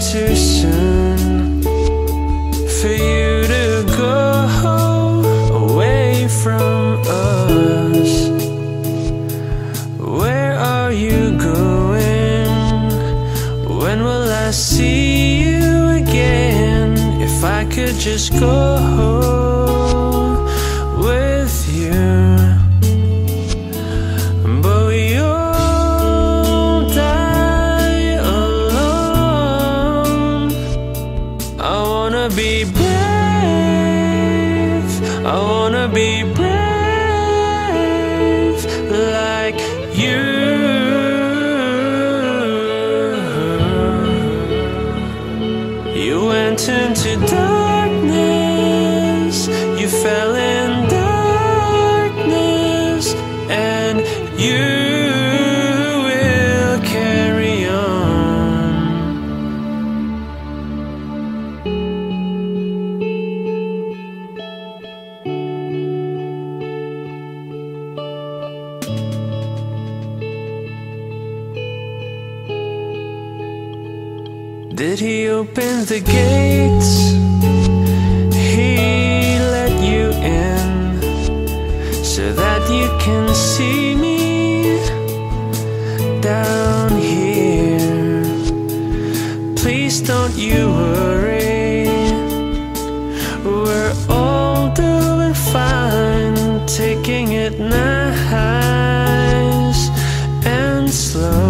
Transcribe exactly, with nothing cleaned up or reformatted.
too soon for you to go away from us. Where are you going? When will I see you again? If I could just go with you, but we all die alone. I wanna be brave, I wanna be brave like you. You went into darkness, you fell in darkness, and you will carry on. Did he open the gates? He let you in so that you can see me down here. Please don't you worry, we're all doing fine, taking it nice and slow.